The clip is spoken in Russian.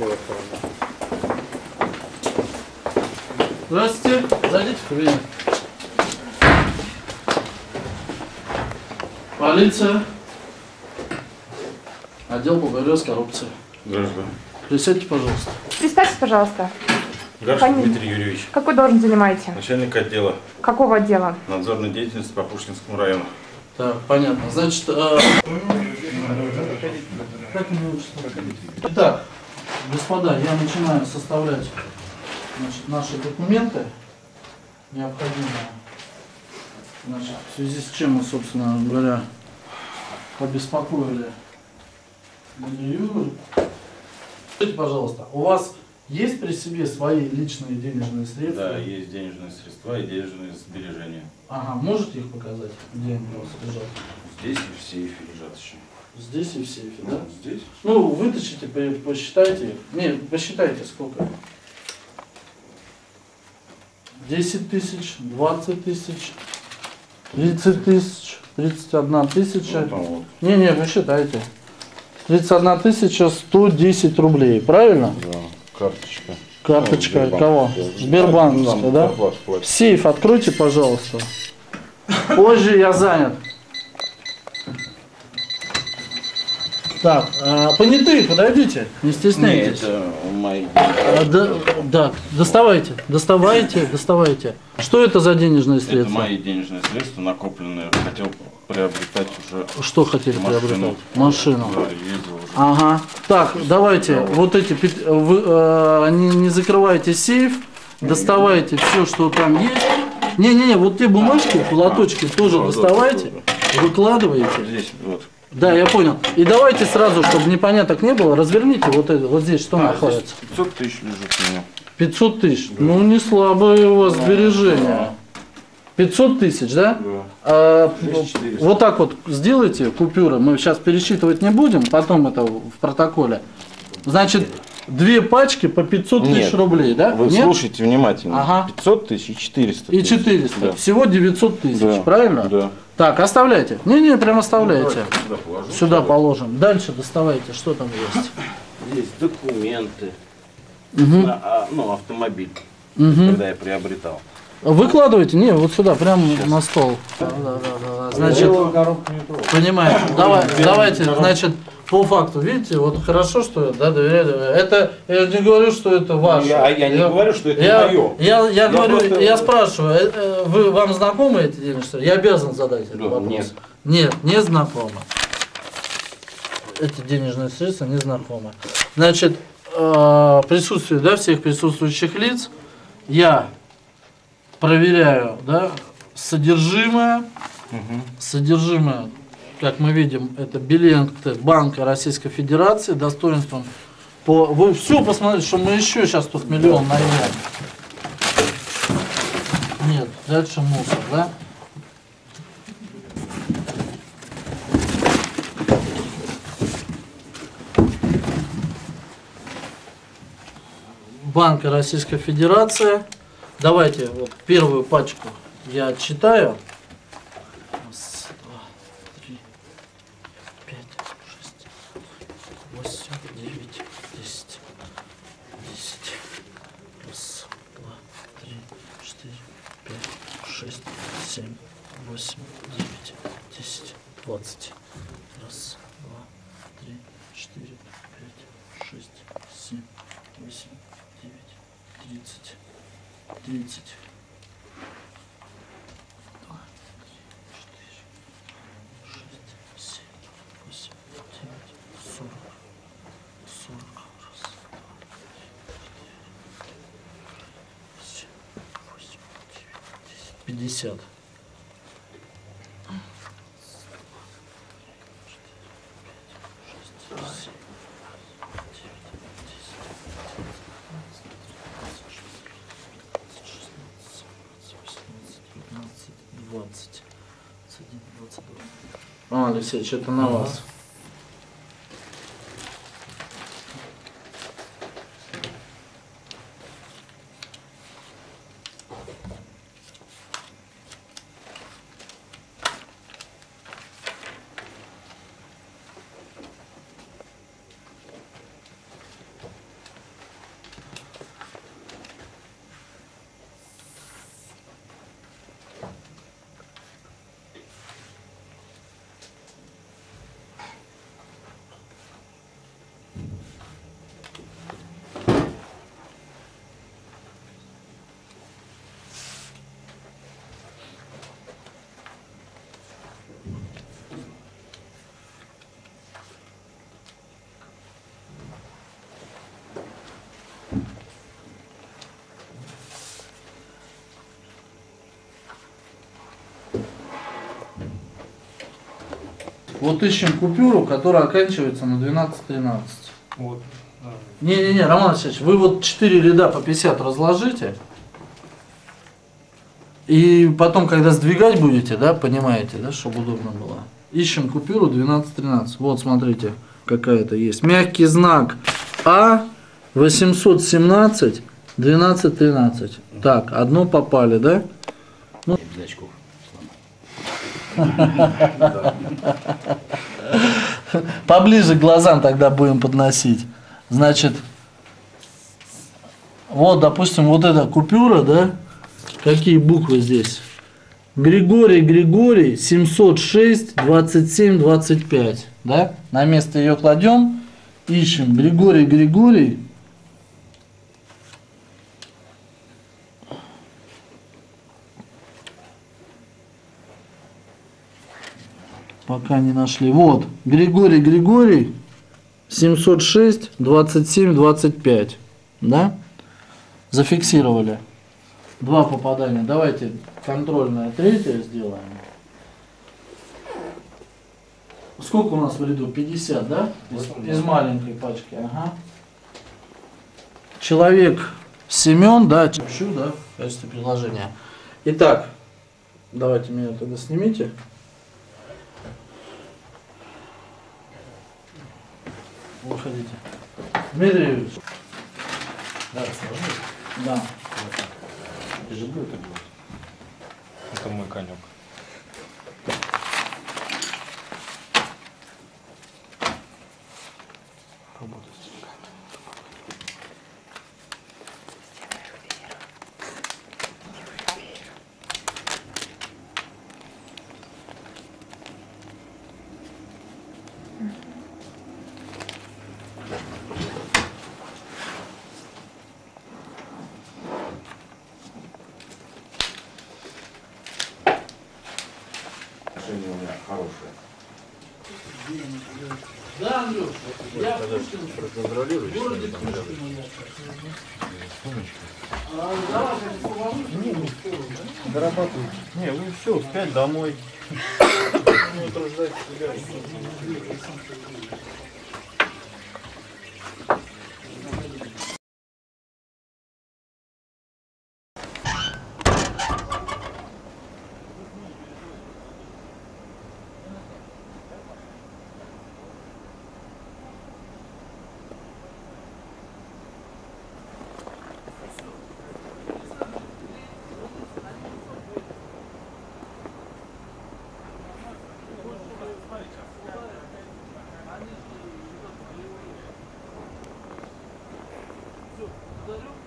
левой стороны. Здравствуйте, зайдите в кабинет. Полиция. Отдел по борьбе с коррупцией. Граждан. Присядьте, пожалуйста. Представьте, пожалуйста. Гаршин Дмитрий Юрьевич. Какую должность занимаете? Начальник отдела Какого отдела? надзорной деятельности по Пушкинскому району. Так, понятно. Значит, итак, господа, я начинаю составлять, значит, наши документы необходимые. Значит, в связи с чем мы, собственно говоря, побеспокоили Юрию. Скажите, пожалуйста, у вас есть при себе свои личные денежные средства? Да, есть денежные средства и денежные сбережения. Ага, можете их показать, где они у вас лежат? Здесь и в сейфе лежат еще. Здесь и в сейфе, да? Здесь? Ну, вытащите, посчитайте их. Не, посчитайте сколько. 10 тысяч, 20 тысяч, 30 тысяч, 31 тысяча. Вот. Не, посчитайте. 31 тысяча 110 рублей, правильно? Да, карточка. Карточка Сбербанк. кого? Сбербанковская, да? Сейф откройте, пожалуйста. Позже я занят. Так, понятые, подойдите, не стесняйтесь. Нет, это мои. Да, доставайте. Что это за денежные Это средства? мои денежные средства, накопленные. Хотел приобретать уже. Что хотели приобретать? Машину. Да, ездил уже. Ага. Так, давайте, вот эти, не закрывайте сейф, доставайте все, что там есть. Не, вот те бумажки, лоточки тоже доставайте, выкладываете. Здесь вот. Да, я понял. И давайте сразу, чтобы непоняток не было, разверните вот это, вот здесь что находится. Здесь 500 тысяч лежит у меня. 500 тысяч. Ну, не слабые у вас сбережения. 500 тысяч, да? Да. Вот так вот сделайте купюры. Мы сейчас пересчитывать не будем, потом это в протоколе. Значит, 2 пачки по 500 тысяч Нет, рублей, да? Вы Нет? слушайте внимательно. Ага. 500 тысяч и 400 И тысяч. 400. Да. Всего 900 тысяч, Да, правильно? да. Так, оставляйте. Не, прям оставляйте. Сюда положу. Сюда положим. Дальше доставайте, что там есть. Есть документы. Угу. Ну, автомобиль, Угу. когда я приобретал. Выкладывайте, не, вот сюда, прямо на стол. Да. Значит, понимаете, давайте, значит, по факту, видите, вот хорошо, что я, доверяю. Это, я не говорю, что это ваше. Я не говорю, что это мое. Я говорю, просто... я спрашиваю, вам знакомы эти денежные? Я обязан задать этот вопрос. Нет. Нет, не знакомы. Эти денежные средства не знакомы. Значит, присутствие, да, всех присутствующих лиц, я проверяю, да, содержимое. Содержимое, как мы видим, это билеты Банка Российской Федерации достоинством по... Вы все посмотрите, что мы еще сейчас тут миллион найдем. Нет, дальше мусор, да? Банка Российской Федерации. Давайте вот первую пачку я отчитаю. Раз, два, три, 5, 6, 8, 9, 10, 10. Раз, два, три, 4, 5, 6, 7, 8, 9, 10, 20. Раз, два, три, 4, 5, 6, 7, 8, 9, 30. 30. 2, 3, 4, 6, 7, 8, 9, 40. 40. Раз, 2, 7, 8, 9, 10, 50. Алексеевич, это на вас. Вот ищем купюру, которая оканчивается на 12-13. Вот. Не-не-не, Роман Алексеевич, вы вот 4 ряда по 50 разложите. И потом, когда сдвигать будете, да, понимаете, да, чтобы удобно было. Ищем купюру 12-13. Вот, смотрите, какая-то есть. Мягкий знак А, 817, 12-13. Так, одно попали, да? Ну. Без очков. Поближе к глазам тогда будем подносить. Значит, вот, допустим, вот эта купюра, да? Какие буквы здесь? Григорий, 706, 27, 25. Да? На место ее кладем, ищем Григорий. Пока не нашли. Вот, Григорий, 706, 27, 25. Да? Зафиксировали. 2 попадания. Давайте контрольное третье сделаем. Сколько у нас в ряду? 50, да? Из маленькой пачки. Ага. Человек Семен, да, чепчу, да, в качестве предложения. Итак, давайте меня тогда снимите. Выходите. Дмитрий Юрьевич. Да, сложно. Да. Тяжело это будет. Это мой конек. Работа с деньгами. Отношения у меня хорошие. Да, Андрюш, я в Пушкинске. В городе Пушкино я сейчас. Дорабатываю. Не, вы все, в 5 домой. Благодарю.